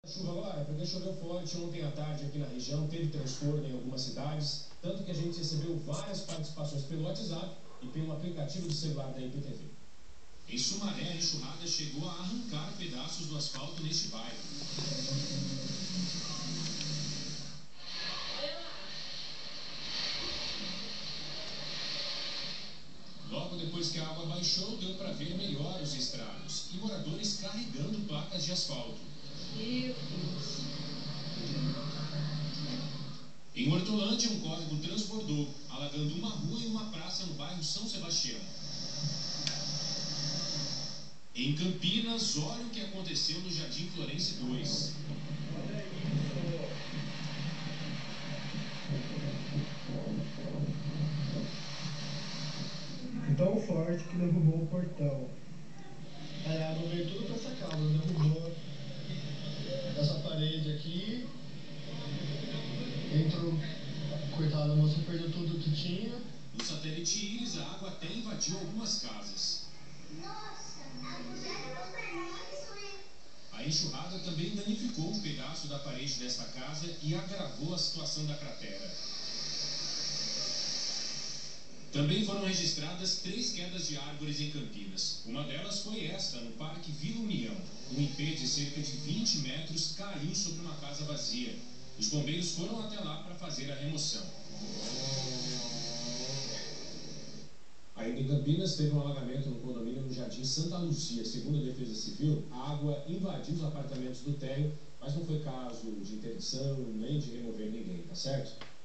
Chuva agora, porque choveu forte ontem à tarde aqui na região, teve transtorno em algumas cidades, tanto que a gente recebeu várias participações pelo WhatsApp e pelo aplicativo do celular da IPTV. Em Sumaré, a enxurrada chegou a arrancar pedaços do asfalto neste bairro. Logo depois que a água baixou, deu para ver melhor os estragos e moradores carregando placas de asfalto. Em Hortolândia, um córrego transbordou, alagando uma rua e uma praça no bairro São Sebastião. Em Campinas, olha o que aconteceu no Jardim Florense 2. Tão forte que derrubou o portão. Aí a água veio tudo para essa casa, derrubou essa parede aqui. Entrou, coitada, a moça perdeu tudo que tinha. No satélite Íris, a água até invadiu algumas casas. Nossa, a mulher não pegou isso, hein? A enxurrada também danificou um pedaço da parede desta casa e agravou a situação da cratera. Também foram registradas 3 quedas de árvores em Campinas. Uma delas foi esta, no Parque Vila União. Um ipê de cerca de 20 metros caiu sobre uma casa vazia. Os bombeiros foram até lá para fazer a remoção. Ainda em Campinas, teve um alagamento no condomínio no Jardim Santa Luzia. Segundo a Defesa Civil, a água invadiu os apartamentos do térreo, mas não foi caso de interdição nem de remover ninguém, tá certo?